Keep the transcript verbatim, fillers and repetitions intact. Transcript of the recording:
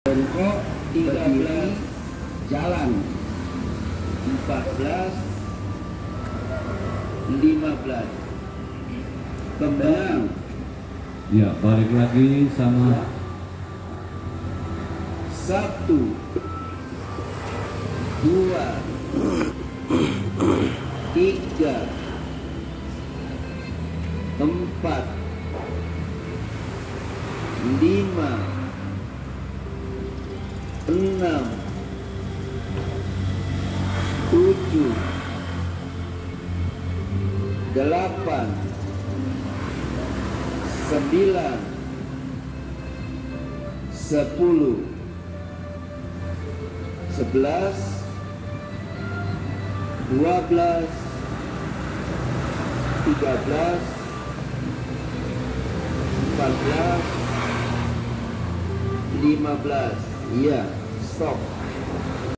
Bongkok, tiga belas, jalan, empat belas, lima belas. Kembang. Ya, balik lagi sama Satu, dua, tiga, empat, lima, enam, tujuh, delapan, sembilan, sepuluh, sebelas, dua belas, tiga belas, empat belas, lima belas. Iya, stop.